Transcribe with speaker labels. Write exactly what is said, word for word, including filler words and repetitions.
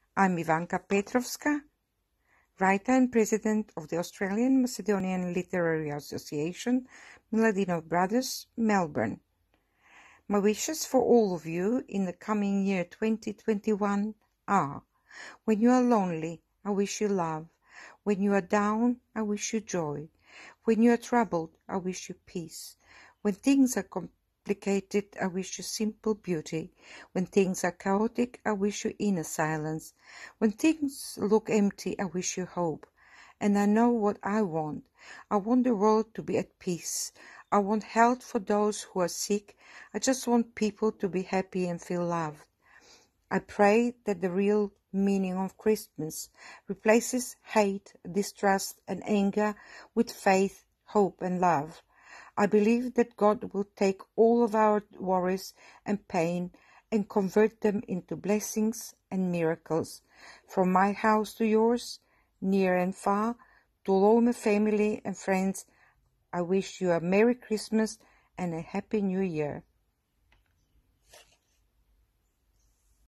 Speaker 1: I'm Ivanka Petrovska, writer and president of the Australian Macedonian Literary Association, Miladinov Brothers, Melbourne. My wishes for all of you in the coming year twenty twenty-one are: when you are lonely, I wish you love. When you are down, I wish you joy. When you are troubled, I wish you peace. When things are complicated, I wish you simple beauty. When things are chaotic, I wish you inner silence. When things look empty, I wish you hope. And I know what I want. I want the world to be at peace. I want health for those who are sick. I just want people to be happy and feel loved. I pray that the real meaning of Christmas replaces hate, distrust and anger with faith, hope and love. I believe that God will take all of our worries and pain and convert them into blessings and miracles. From my house to yours, near and far, to all my family and friends, I wish you a Merry Christmas and a Happy New Year.